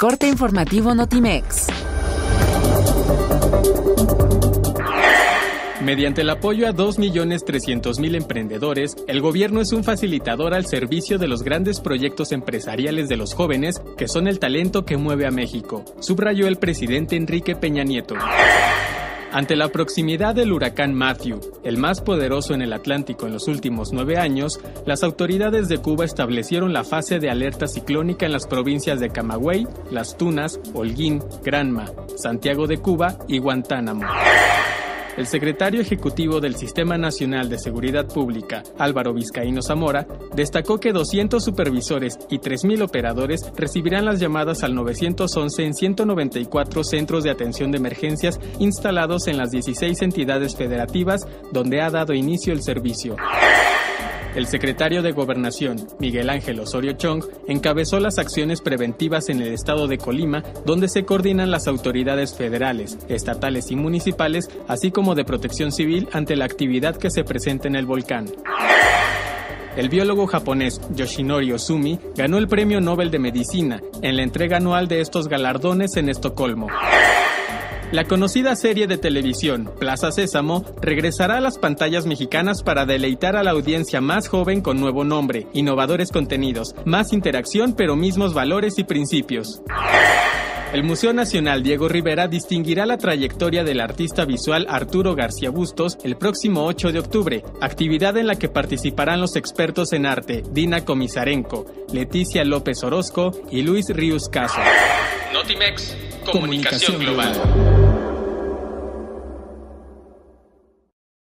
corte informativo Notimex. Mediante el apoyo a 2.300.000 emprendedores, el gobierno es un facilitador al servicio de los grandes proyectos empresariales de los jóvenes, que son el talento que mueve a México, subrayó el presidente Enrique Peña Nieto. Ante la proximidad del huracán Matthew, el más poderoso en el Atlántico en los últimos 9 años, las autoridades de Cuba establecieron la fase de alerta ciclónica en las provincias de Camagüey, Las Tunas, Holguín, Granma, Santiago de Cuba y Guantánamo. El secretario ejecutivo del Sistema Nacional de Seguridad Pública, Álvaro Vizcaíno Zamora, destacó que 200 supervisores y 3.000 operadores recibirán las llamadas al 911 en 194 centros de atención de emergencias instalados en las 16 entidades federativas donde ha dado inicio el servicio. El secretario de Gobernación, Miguel Ángel Osorio Chong, encabezó las acciones preventivas en el estado de Colima, donde se coordinan las autoridades federales, estatales y municipales, así como de protección civil ante la actividad que se presenta en el volcán. El biólogo japonés Yoshinori Ozumi ganó el Premio Nobel de Medicina en la entrega anual de estos galardones en Estocolmo. La conocida serie de televisión, Plaza Sésamo, regresará a las pantallas mexicanas para deleitar a la audiencia más joven con nuevo nombre, innovadores contenidos, más interacción pero mismos valores y principios. El Museo Nacional Diego Rivera distinguirá la trayectoria del artista visual Arturo García Bustos el próximo 8 de octubre, actividad en la que participarán los expertos en arte Dina Comisarenko, Leticia López Orozco y Luis Ríos Caso. Notimex, comunicación global.